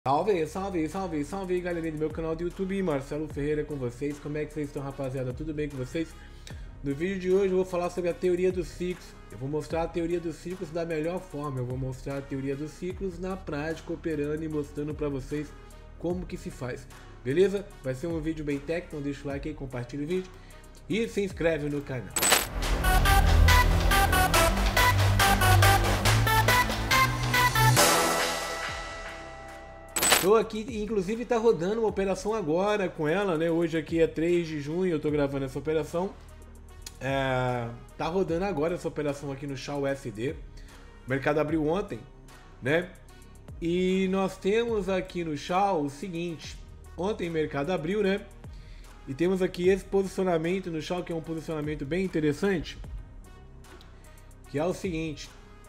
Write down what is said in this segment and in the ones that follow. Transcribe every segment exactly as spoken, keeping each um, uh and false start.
Salve, salve, salve, salve galerinha do meu canal do YouTube, Marcelo Ferreira com vocês. Como é que vocês estão, rapaziada? Tudo bem com vocês? No vídeo de hoje eu vou falar sobre a teoria dos ciclos. Eu vou mostrar a teoria dos ciclos da melhor forma. Eu vou mostrar a teoria dos ciclos na prática, operando e mostrando pra vocês como que se faz. Beleza? Vai ser um vídeo bem técnico, então deixa o like aí, compartilha o vídeo e se inscreve no canal. Tô aqui, inclusive tá rodando uma operação agora com ela, né? Hoje aqui é três de junho, eu tô gravando essa operação. É, tá rodando agora essa operação aqui no S H A U S D. O mercado abriu ontem, né? E nós temos aqui no S H A U o seguinte. Ontem o mercado abriu, né? E temos aqui esse posicionamento no S H A U, que é um posicionamento bem interessante. Que é o seguinte.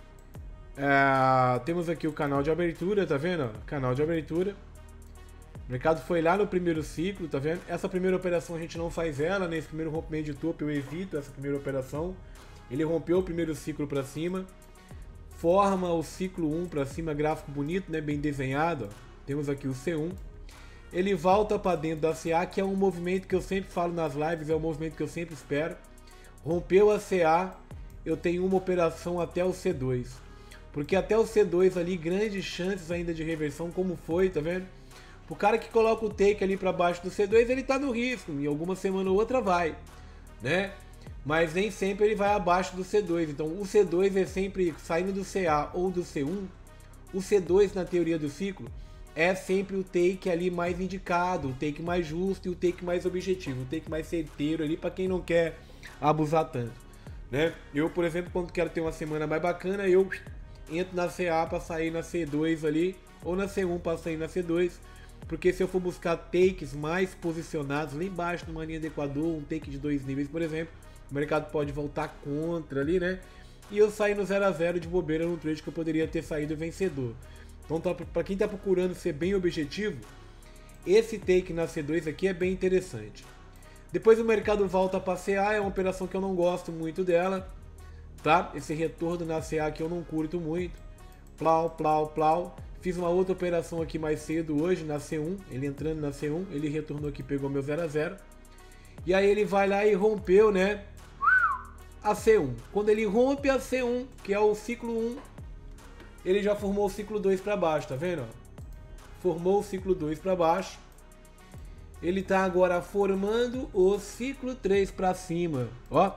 É, temos aqui o canal de abertura, tá vendo? Canal de abertura. O mercado foi lá no primeiro ciclo, tá vendo? Essa primeira operação a gente não faz ela, nesse primeiro rompimento de topo eu evito essa primeira operação. Ele rompeu o primeiro ciclo para cima, forma o ciclo um para cima, gráfico bonito, né? Bem desenhado, ó. Temos aqui o C um. Ele volta para dentro da C A, que é um movimento que eu sempre falo nas lives, é um movimento que eu sempre espero. Rompeu a C A, eu tenho uma operação até o C dois. Porque até o C dois ali, grandes chances ainda de reversão, como foi, tá vendo? O cara que coloca o take ali para baixo do C dois, ele tá no risco, em alguma semana ou outra vai, né? Mas nem sempre ele vai abaixo do C dois, então o C dois é sempre saindo do C A ou do C um, o C dois na teoria do ciclo é sempre o take ali mais indicado, o take mais justo e o take mais objetivo, o take mais certeiro ali para quem não quer abusar tanto, né? Eu, por exemplo, quando quero ter uma semana mais bacana, eu entro na C A para sair na C dois ali, ou na C um para sair na C dois, porque se eu for buscar takes mais posicionados lá embaixo numa linha de Equador, um take de dois níveis, por exemplo, o mercado pode voltar contra ali, né? E eu sair no zero a zero de bobeira num trade que eu poderia ter saído vencedor. Então, tá, para quem está procurando ser bem objetivo, esse take na C dois aqui é bem interessante. Depois o mercado volta para C A, é uma operação que eu não gosto muito dela. Tá? Esse retorno na C A que eu não curto muito. Plau, plau, plau. Fiz uma outra operação aqui mais cedo hoje na C um. Ele entrando na C um, ele retornou aqui, pegou meu zero a zero. E aí ele vai lá e rompeu, né? A C um. Quando ele rompe a C um, que é o ciclo um, ele já formou o ciclo dois para baixo, tá vendo? Formou o ciclo dois para baixo. Ele tá agora formando o ciclo três para cima, ó.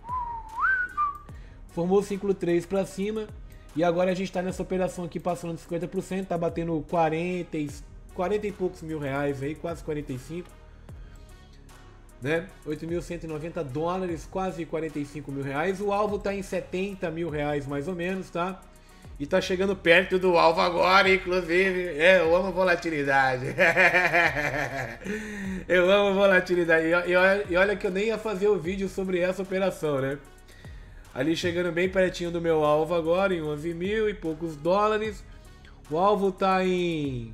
Formou o ciclo três para cima e agora a gente está nessa operação aqui passando de cinquenta por cento, tá batendo quarenta, quarenta e poucos mil reais aí, quase quarenta e cinco, né? oito mil cento e noventa dólares, quase quarenta e cinco mil reais. O alvo tá em setenta mil reais mais ou menos, tá? E tá chegando perto do alvo agora, inclusive. É, eu amo volatilidade. Eu amo volatilidade. E, e, e olha que eu nem ia fazer o vídeo sobre essa operação, né? Ali chegando bem pertinho do meu alvo agora, em onze mil e poucos dólares. O alvo tá em...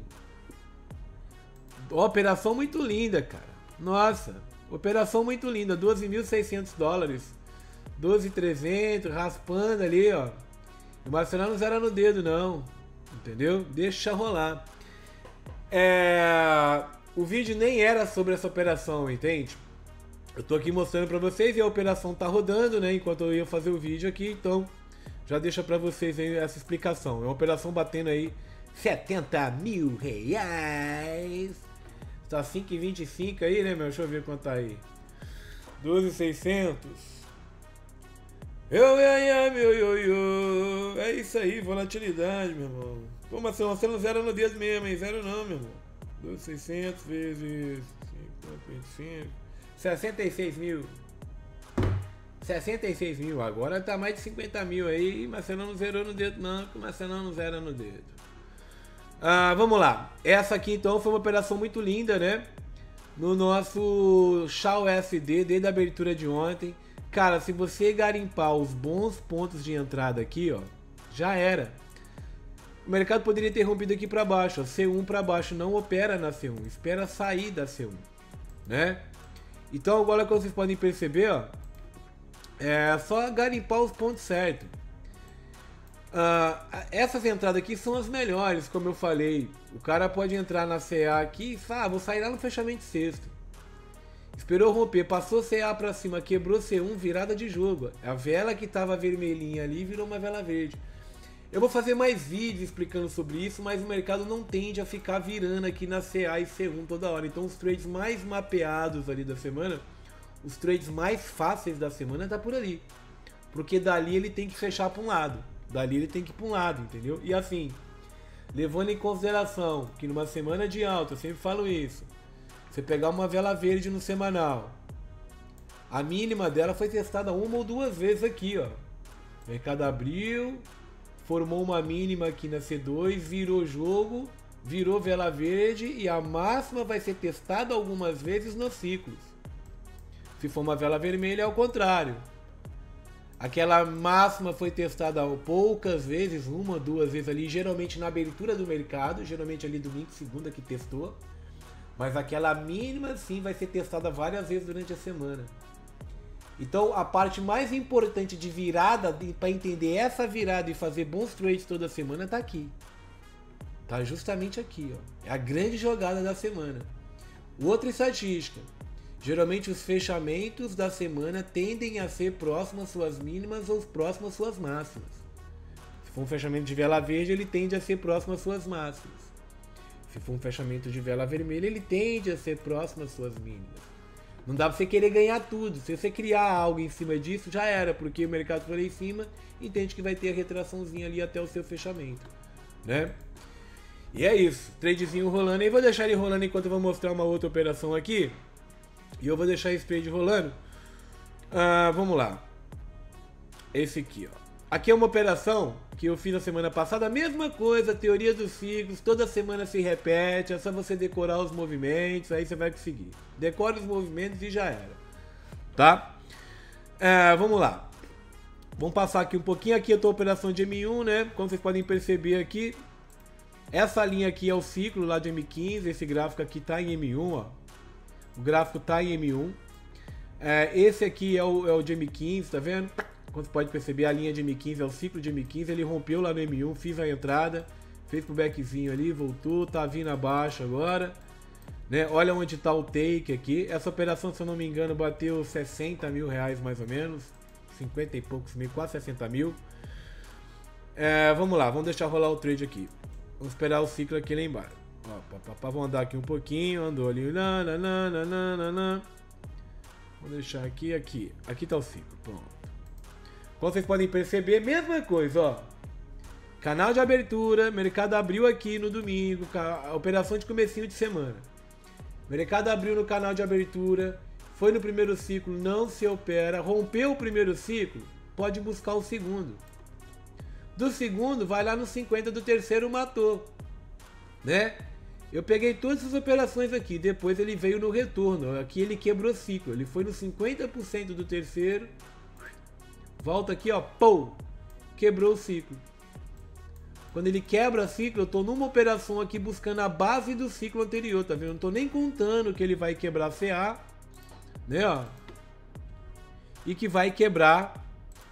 Operação muito linda, cara. Nossa, operação muito linda. doze mil e seiscentos dólares. doze mil e trezentos, raspando ali, ó. O Marcelo não zera no dedo, não. Entendeu? Deixa rolar. É... O vídeo nem era sobre essa operação, entende? Eu tô aqui mostrando pra vocês e a operação tá rodando, né? Enquanto eu ia fazer o vídeo aqui, então já deixa pra vocês aí essa explicação. É uma operação batendo aí setenta mil reais. Tá cinco e vinte e cinco aí, né, meu? Deixa eu ver quanto tá aí. doze mil e seiscentos. Eu, eu, meu, eu, eu. É isso aí, volatilidade, meu irmão. Pô, mas você não zera no dedo mesmo, hein? Zero não, meu irmão. doze mil e seiscentos vezes cinquenta e cinco. sessenta e seis mil. sessenta e seis mil. Agora tá mais de cinquenta mil aí, mas você não zerou no dedo não, mas você não zera no dedo. Ah, vamos lá. Essa aqui então foi uma operação muito linda, né? No nosso S H A U S D, desde a abertura de ontem. Cara, se você garimpar os bons pontos de entrada aqui, ó, já era. O mercado poderia ter rompido aqui para baixo, ó. C um para baixo, não opera na C um, espera sair da C um, né? Então agora, como vocês podem perceber, ó, é só garimpar os pontos certos. Uh, essas entradas aqui são as melhores, como eu falei. O cara pode entrar na C A aqui e fala, ah, vou sair lá no fechamento de sexta. Esperou romper, passou C A pra cima, quebrou C um, virada de jogo. A vela que tava vermelhinha ali virou uma vela verde. Eu vou fazer mais vídeos explicando sobre isso, mas o mercado não tende a ficar virando aqui na C A e C um toda hora. Então os trades mais mapeados ali da semana, os trades mais fáceis da semana tá por ali. Porque dali ele tem que fechar para um lado. Dali ele tem que ir para um lado, entendeu? E assim, levando em consideração que numa semana de alta, eu sempre falo isso, você pegar uma vela verde no semanal, a mínima dela foi testada uma ou duas vezes aqui, ó. O mercado abriu, formou uma mínima aqui na C dois, virou jogo, virou vela verde e a máxima vai ser testada algumas vezes nos ciclos. Se for uma vela vermelha é o contrário. Aquela máxima foi testada poucas vezes, uma, duas vezes ali, geralmente na abertura do mercado, geralmente ali domingo, segunda que testou. Mas aquela mínima sim vai ser testada várias vezes durante a semana. Então a parte mais importante de virada, para entender essa virada e fazer bons trades toda semana, tá aqui. Tá justamente aqui, ó. É a grande jogada da semana. Outra estatística. Geralmente os fechamentos da semana tendem a ser próximos às suas mínimas ou próximos às suas máximas. Se for um fechamento de vela verde, ele tende a ser próximo às suas máximas. Se for um fechamento de vela vermelha, ele tende a ser próximo às suas mínimas. Não dá pra você querer ganhar tudo. Se você criar algo em cima disso, já era, porque o mercado foi lá em cima, entende que vai ter a retraçãozinha ali até o seu fechamento, né? E é isso, tradezinho rolando. E vou deixar ele rolando enquanto eu vou mostrar uma outra operação aqui. E eu vou deixar esse trade rolando. Ah, vamos lá. Esse aqui, ó. Aqui é uma operação que eu fiz na semana passada. A mesma coisa, teoria dos ciclos. Toda semana se repete. É só você decorar os movimentos. Aí você vai conseguir. Decora os movimentos e já era. Tá? Ah, vamos lá. Vamos passar aqui um pouquinho. Aqui eu tô a operação de M um, né? Como vocês podem perceber aqui. Essa linha aqui é o ciclo lá de M quinze. Esse gráfico aqui tá em M um, ó. O gráfico tá em M um. É, esse aqui é o, é o de M quinze, tá vendo? Como você pode perceber, a linha de M quinze é o ciclo de M quinze. Ele rompeu lá no M um, fiz a entrada, fez pro backzinho ali, voltou, tá vindo abaixo agora. Né? Olha onde tá o take aqui. Essa operação, se eu não me engano, bateu sessenta mil reais mais ou menos. cinquenta e poucos mil, quase sessenta mil. É, vamos lá, vamos deixar rolar o trade aqui. Vamos esperar o ciclo aqui lá embaixo. Ó, pá, pá, pá, vamos andar aqui um pouquinho, andou ali, nananana. Vou deixar aqui, aqui, aqui tá o ciclo, pronto. Como vocês podem perceber, mesma coisa, ó. Canal de abertura, mercado abriu aqui no domingo, a operação de comecinho de semana. Mercado abriu no canal de abertura, foi no primeiro ciclo, não se opera, rompeu o primeiro ciclo, pode buscar o segundo. Do segundo, vai lá no cinquenta do terceiro, matou, né? Eu peguei todas as operações aqui, depois ele veio no retorno, aqui ele quebrou ciclo, ele foi no cinquenta por cento do terceiro, volta aqui, ó, pô, quebrou o ciclo. Quando ele quebra ciclo, eu tô numa operação aqui buscando a base do ciclo anterior, tá vendo? Eu não tô nem contando que ele vai quebrar C A, né, ó, e que vai quebrar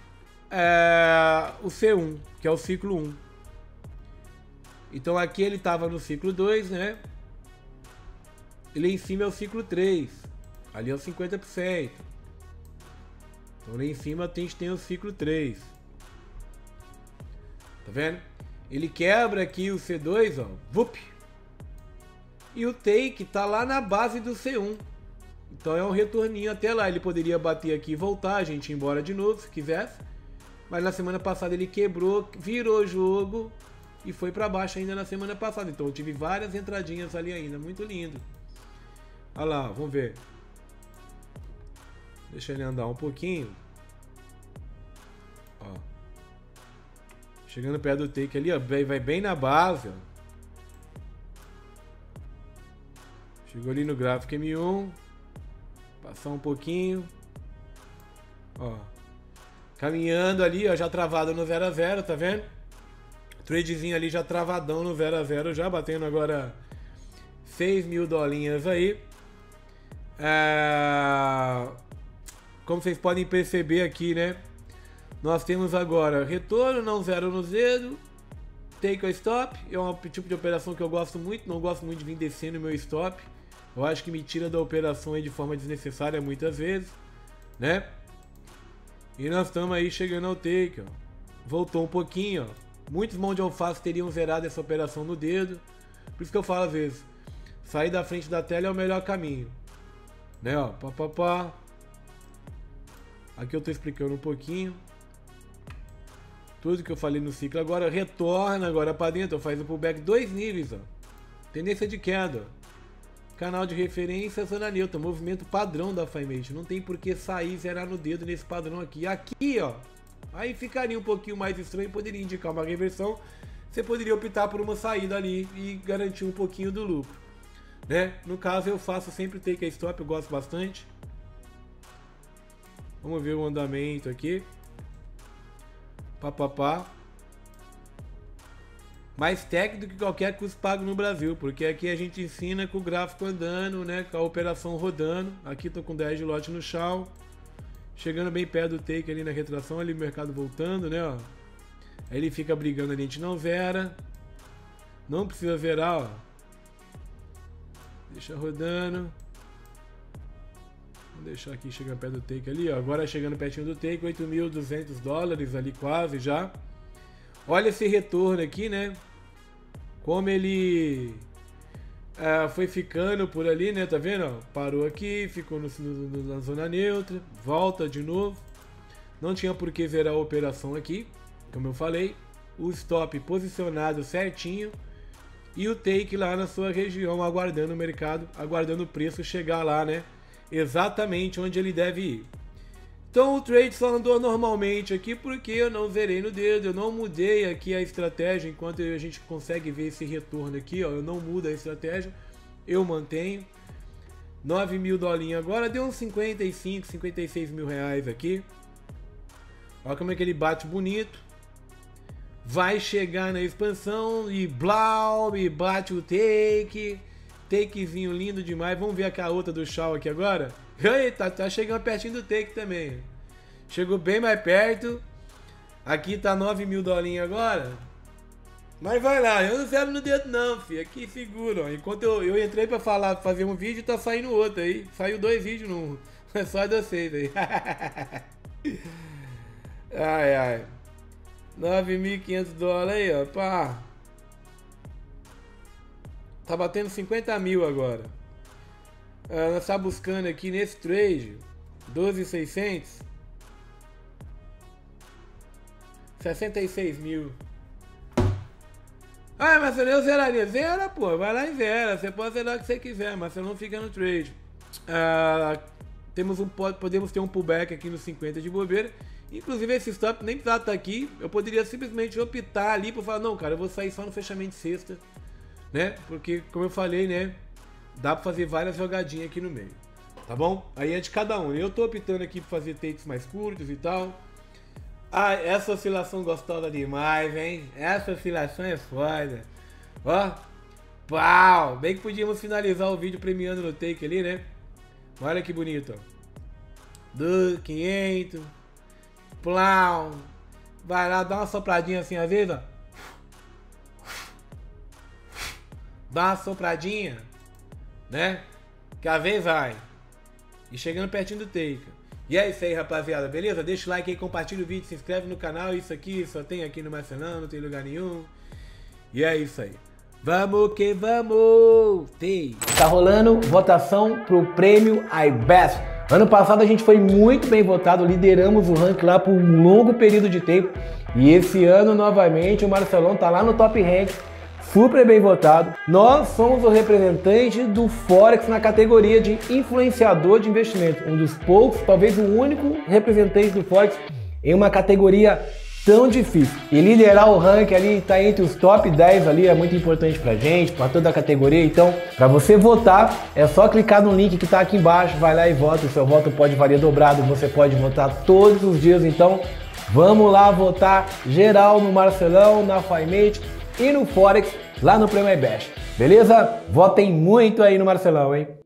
é, o C um, que é o ciclo um. Então aqui ele estava no ciclo dois, né? Ele em cima é o ciclo três. Ali é o cinquenta por cento. Então ali em cima a gente tem o ciclo três. Tá vendo? Ele quebra aqui o C dois, ó. Vup! E o take tá lá na base do C um. Então é um retorninho até lá. Ele poderia bater aqui e voltar, a gente ir embora de novo, se quisesse. Mas na semana passada ele quebrou, virou jogo e foi para baixo ainda na semana passada. Então eu tive várias entradinhas ali ainda, muito lindo. Olha lá, vamos ver. Deixa ele andar um pouquinho. Ó. Chegando perto do take ali, ó, vai bem na base, ó. Chegou ali no gráfico M um. Passar um pouquinho. Ó. Caminhando ali, ó, já travado no zero a zero, tá vendo? Tradezinho ali já travadão no zero a zero, já batendo agora seis mil dolinhas aí. É... Como vocês podem perceber aqui, né? Nós temos agora retorno, não zero nos dedos, take ou stop, é um tipo de operação que eu gosto muito, não gosto muito de vir descendo o meu stop. Eu acho que me tira da operação aí de forma desnecessária muitas vezes, né? E nós estamos aí chegando ao take, ó. Voltou um pouquinho, ó. Muitos mãos de alface teriam zerado essa operação no dedo. Por isso que eu falo às vezes, sair da frente da tela é o melhor caminho, né? Ó, pá, pá, pá. Aqui eu tô explicando um pouquinho tudo que eu falei no ciclo. Agora retorna agora para dentro, faz o pullback dois níveis, ó. Tendência de queda, ó. Canal de referência, zona neutra, movimento padrão da Fimate. Não tem por que sair e zerar no dedo nesse padrão aqui. Aqui, ó, aí ficaria um pouquinho mais estranho, poderia indicar uma reversão. Você poderia optar por uma saída ali e garantir um pouquinho do lucro, né? No caso eu faço sempre take a stop, eu gosto bastante. Vamos ver o andamento aqui. Pá, pá, pá. Mais técnico que qualquer curso pago no Brasil, porque aqui a gente ensina com o gráfico andando, né, com a operação rodando. Aqui tô com dez de lote no chão, chegando bem perto do take ali na retração, ali o mercado voltando, né, ó. Aí ele fica brigando ali, a gente não zera, não precisa zerar, ó. Deixa rodando. Vou deixar aqui chegando perto do take ali, ó. Agora chegando pertinho do take, oito mil e duzentos dólares ali quase já. Olha esse retorno aqui, né? Como ele é, foi ficando por ali, né? Tá vendo? Ó, parou aqui, ficou no, no, na zona neutra, volta de novo. Não tinha por que zerar a operação aqui, como eu falei. O stop posicionado certinho e o take lá na sua região, aguardando o mercado, aguardando o preço chegar lá, né? Exatamente onde ele deve ir. Então o trade só andou normalmente aqui porque eu não zerei no dedo, eu não mudei aqui a estratégia, enquanto a gente consegue ver esse retorno aqui, ó, eu não mudo a estratégia, eu mantenho. nove mil dolinhos agora, deu uns cinquenta e cinco, cinquenta e seis mil reais aqui. Olha como é que ele bate bonito. Vai chegar na expansão e blau, e bate o take. Takezinho lindo demais. Vamos ver a outra do Shaw aqui agora. Eita, tá chegando pertinho do take também. Chegou bem mais perto. Aqui tá nove mil dolinhos agora. Mas vai lá, eu não zero no dedo não, filho. Aqui segura, ó. Enquanto eu, eu entrei pra falar, fazer um vídeo, tá saindo outro aí. Saiu dois vídeos num. É só de vocês aí. Ai, ai. nove mil e quinhentos dólares aí, ó. Pá. Tá batendo cinquenta mil agora. Uh, nós tá buscando aqui nesse trade doze mil e seiscentos, sessenta e seis mil. Ah, mas eu zeraria. Zera, pô, vai lá e zera. Você pode zerar o que você quiser, mas você não fica no trade. Uh, temos um, podemos ter um pullback aqui nos cinquenta de bobeira. Inclusive esse stop nem precisava estar aqui. Eu poderia simplesmente optar ali para falar, não, cara, eu vou sair só no fechamento de sexta, né? Porque, como eu falei, né, dá pra fazer várias jogadinhas aqui no meio, tá bom? Aí é de cada um. Eu tô optando aqui pra fazer takes mais curtos e tal. Ah, essa oscilação gostosa demais, hein? Essa oscilação é foda. Ó, pau! Bem que podíamos finalizar o vídeo premiando no take ali, né? Olha que bonito, ó. Do quinhentos. Plau! Vai lá, dá uma sopradinha assim às vezes, ó. Dá uma sopradinha, né? Que às vezes vai. E chegando pertinho do take. E é isso aí, rapaziada, beleza? Deixa o like aí, compartilha o vídeo, se inscreve no canal. Isso aqui só tem aqui no Marcelão, não tem lugar nenhum. E é isso aí. Vamos que vamos! Tem. Tá rolando votação pro prêmio iBest. Ano passado a gente foi muito bem votado, lideramos o ranking lá por um longo período de tempo. E esse ano, novamente, o Marcelão tá lá no top rank. Super bem votado. Nós somos o representante do Forex na categoria de influenciador de investimento. Um dos poucos, talvez o único representante do Forex em uma categoria tão difícil. E liderar o ranking ali, tá entre os top dez ali, é muito importante pra gente, pra toda a categoria. Então, pra você votar, é só clicar no link que tá aqui embaixo, vai lá e vota. O seu voto pode valer dobrado, você pode votar todos os dias. Então, vamos lá votar geral no Marcelão, na Fimate e no Forex lá no Prêmio iBest. Beleza? Votem muito aí no Marcelão, hein?